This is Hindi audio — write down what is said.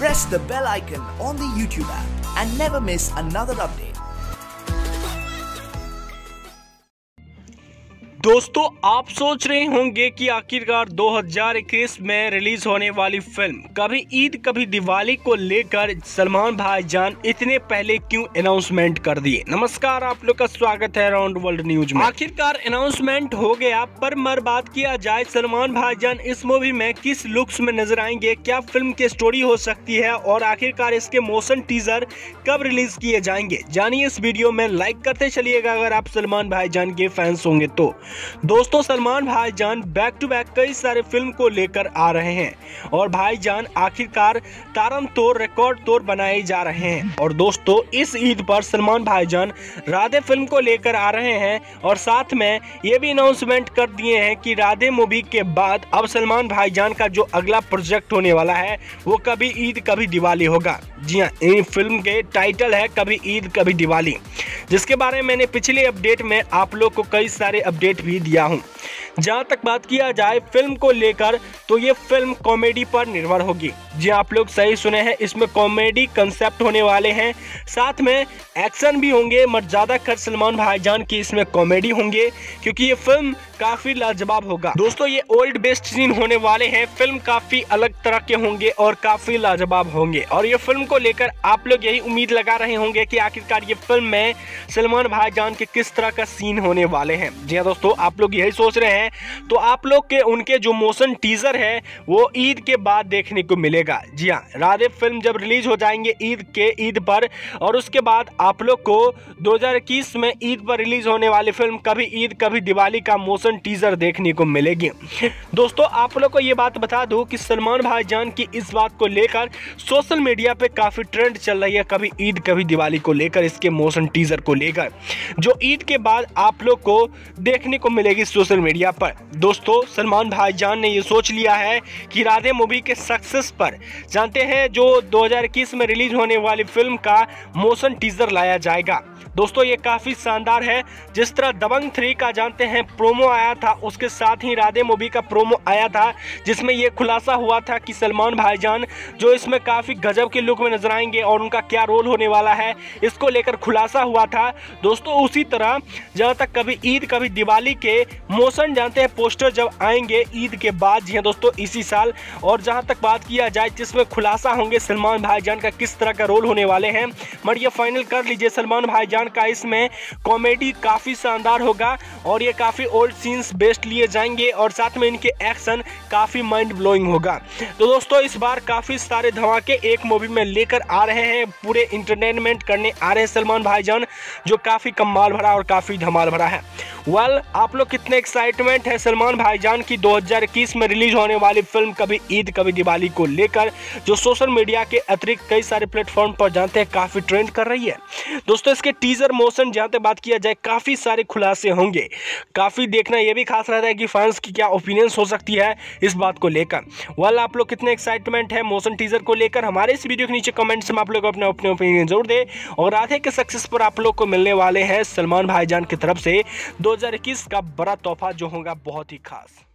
press the bell icon on the YouTube app and never miss another update. दोस्तों, आप सोच रहे होंगे कि आखिरकार 2021 में रिलीज होने वाली फिल्म कभी ईद कभी दिवाली को लेकर सलमान भाईजान इतने पहले क्यों अनाउंसमेंट कर दिए। नमस्कार, आप लोग का स्वागत है राउंड वर्ल्ड न्यूज में। आखिरकार अनाउंसमेंट हो गया, पर मर बात किया जाए सलमान भाईजान इस मूवी में किस लुक्स में नजर आएंगे, क्या फिल्म की स्टोरी हो सकती है और आखिरकार इसके मोशन टीजर कब रिलीज किए जाएंगे, जानिए इस वीडियो में। लाइक करते चलिएगा अगर आप सलमान भाईजान के फैंस होंगे तो। दोस्तों, सलमान भाईजान बैक टू बैक कई सारे फिल्म को लेकर आ रहे हैं और भाईजान आखिरकार तारम तोड़ रिकॉर्ड तोड़ बनाए जा रहे हैं। और दोस्तों, इस ईद पर सलमान भाईजान राधे फिल्म को लेकर आ रहे हैं और साथ में ये भी अनाउंसमेंट कर दिए हैं कि राधे मूवी के बाद अब सलमान भाईजान का जो अगला प्रोजेक्ट होने वाला है वो कभी ईद कभी दिवाली होगा। जी हाँ, इन फिल्म के टाइटल है कभी ईद कभी दिवाली, जिसके बारे में मैंने पिछले अपडेट में आप लोग को कई सारे अपडेट भी दिया हूं। जहां तक बात किया जाए फिल्म को लेकर तो ये फिल्म कॉमेडी पर निर्भर होगी। जी आप लोग सही सुने हैं, इसमें कॉमेडी कंसेप्ट होने वाले हैं, साथ में एक्शन भी होंगे, मगर ज्यादातर सलमान भाईजान की इसमें कॉमेडी होंगे क्योंकि ये फिल्म काफी लाजवाब होगा। दोस्तों, ये ओल्ड बेस्ट सीन होने वाले हैं, फिल्म काफी अलग तरह के होंगे और काफी लाजवाब होंगे। और ये फिल्म को लेकर आप लोग यही उम्मीद लगा रहे होंगे कि आखिरकार ये फिल्म में सलमान भाईजान के किस तरह का सीन होने वाले हैं। जी हाँ दोस्तों, आप लोग यही सोच रहे हैं तो आप लोग के उनके जो मोशन टीजर है वो ईद के बाद देखने को मिलेगा। जी हाँ, राधे फिल्म जब रिलीज हो जाएंगे ईद पर, और उसके बाद आप लोग को 2021 में ईद पर रिलीज होने वाली फिल्म कभी ईद कभी दिवाली का मोशन टीजर देखने को मिलेगी। दोस्तों, आप लोग को ये बात बता दूं कि सलमान भाईजान की इस बात को लेकर सोशल मीडिया पे काफी ट्रेंड चल रही है, कभी ईद कभी दिवाली को लेकर, इसके मोशन टीजर को लेकर, जो ईद के बाद आप लोग को देखने को मिलेगी सोशल मीडिया पर। दोस्तों, सलमान भाईजान ने ये सोच लिया है कि राधे मूवी के सक्सेस पर जानते हैं जो 2021 में रिलीज होने वाली फिल्म का मोशन टीजर लाया जाएगा। दोस्तों, ये काफी शानदार है। जिस तरह दबंग 3 का जानते हैं प्रोमो आया था, उसके साथ ही राधे मूवी का प्रोमो आया था जिसमें ये खुलासा हुआ था कि सलमान भाईजान जो इसमें काफी गजब के लुक में नजर आएंगे और उनका क्या रोल होने वाला है इसको लेकर खुलासा हुआ था। दोस्तों, उसी तरह जहां तक कभी ईद कभी दिवाली के मोशन जानते हैं पोस्टर जब आएंगे ईद के बाद, जी हाँ दोस्तों, इसी साल, और जहां तक बात किया जाए जिसमें खुलासा होंगे सलमान भाईजान का किस तरह का रोल होने वाले हैं, मगर ये फाइनल कर लीजिए सलमान भाईजान का इसमें कॉमेडी काफी शानदार होगा और ये काफी ओल्ड सीन्स बेस्ट लिए जाएंगे और साथ में इनके एक्शन काफी माइंड ब्लोइंग होगा। तो दोस्तों, इस बार काफी सारे धमाके एक मूवी में लेकर आ रहे हैं, पूरे इंटरटेनमेंट करने आ रहे हैं सलमान भाईजान, जो काफी कमाल भरा और काफी धमाल भरा है। आप लोग कितने एक्साइटमेंट है सलमान भाईजान की 2021 में रिलीज होने वाली फिल्म कभी ईद कभी दिवाली को लेकर, जो सोशल मीडिया के अतिरिक्त कई सारे प्लेटफॉर्म पर जानते हैं काफी ट्रेंड कर रही है। दोस्तों, इसके टीजर मोशन जहां तक बात किया जाए काफी सारे खुलासे होंगे, काफी देखना यह भी खास रहता है कि फैंस की क्या ओपिनियंस हो सकती है इस बात को लेकर। आप लोग कितने एक्साइटमेंट है मोशन टीजर को लेकर, हमारे इस वीडियो के नीचे कमेंट्स में आप लोग अपने ओपिनियन जरूर दे। और राधे के सक्सेस पर आप लोग को मिलने वाले हैं सलमान भाईजान की तरफ से 2021 का बड़ा तोहफा जो होगा बहुत ही खास।